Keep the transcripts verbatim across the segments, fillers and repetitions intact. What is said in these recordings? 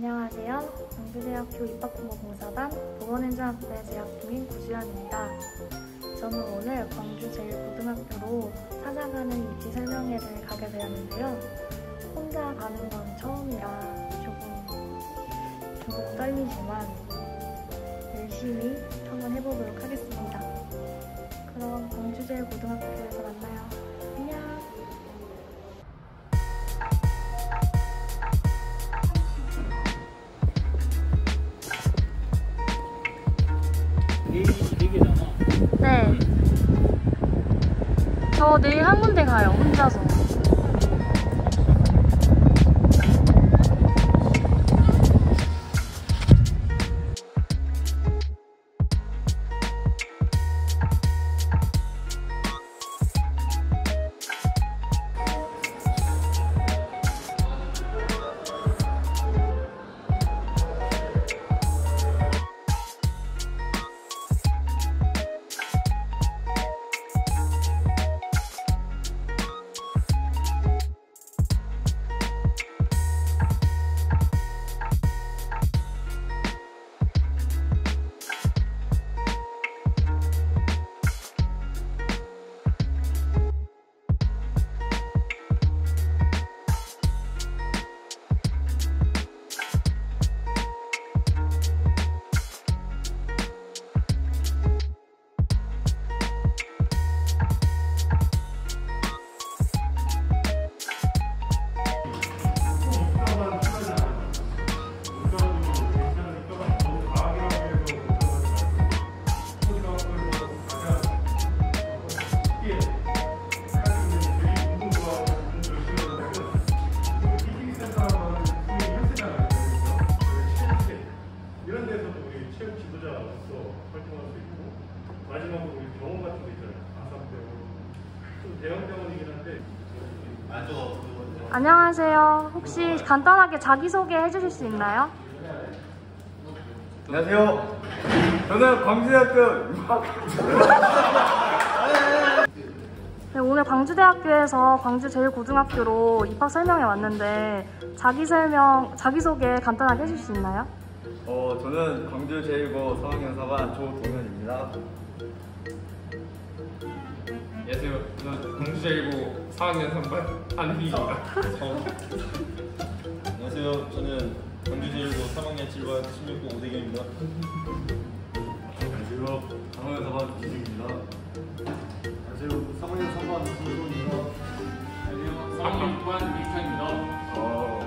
안녕하세요. 광주대학교 입학공고봉사단 보건행정학부에 재학 중인 구주연입니다. 저는 오늘 광주제일고등학교로 찾아가는 입시 설명회를 가게 되었는데요. 혼자 가는 건 처음이라 조금, 조금 떨리지만 열심히 한번 해보도록 하겠습니다. 그럼 광주제일고등학교에서 만나요. 안녕! 네. 저 내일 한 군데 가요, 혼자서. 마지막으로 우리 병원 같은 거 있잖아요. 아산병원. 좀 대형 병원이긴 한데. 안녕하세요. 혹시 간단하게 자기소개 해주실 수 있나요? 안녕하세요. 저는 광주대학교 네, 오늘 광주대학교에서 광주제일고등학교로 입학 설명회 왔는데 자기 설명, 자기소개 간단하게 해주실 수 있나요? 어, 저는 광주제일고 삼 학년 사 반 조동현입니다. 안녕하세요. 저는 광주제일고 사 학년 삼 반 안희입니다. 안녕하세요. 저는 광주제일고 삼 학년 칠 반 십육 고 오대경입니다. 안녕하세요. 삼 학년 사 반 김승입니다. 안녕하세요. 삼 학년 삼 반 김승입니다. 안녕하세요. 삼 학년 구 반 이창입니다. 어,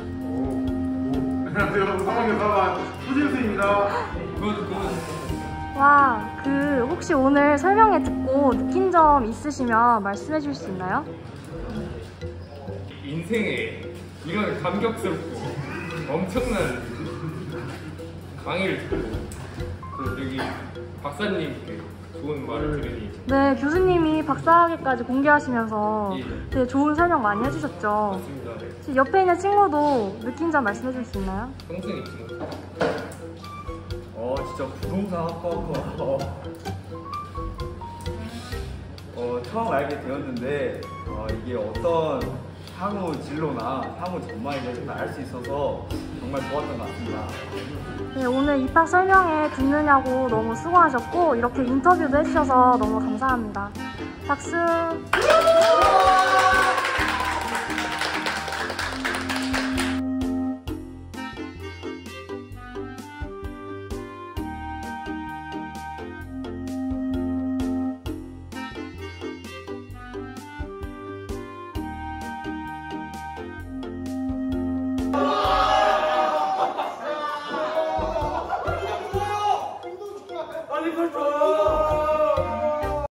안녕하세요. 삼 학년 사 반 후진수입니다. 그건 그건 와, 그 혹시 오늘 설명회 듣고 느낀 점 있으시면 말씀해 주실 수 있나요? 인생에 이런 감격스럽고 엄청난 강의를 듣고 그 여기 박사님께 좋은 말을 들으니 네, 교수님이 박사학위까지 공개하시면서 예. 되게 좋은 설명 많이 해주셨죠. 맞습니다. 혹시 옆에 있는 친구도 느낀 점 말씀해 줄 수 있나요? 평생 잊지 못해. 어, 진짜 부동산 학과가 어, 처음 알게 되었는데 어, 이게 어떤 향후 진로나 향후 전망에 대해서 알 수 있어서 정말 좋았던 것 같습니다. 네, 오늘 입학 설명회 듣느냐고 너무 수고하셨고 이렇게 인터뷰도 해주셔서 너무 감사합니다. 박수!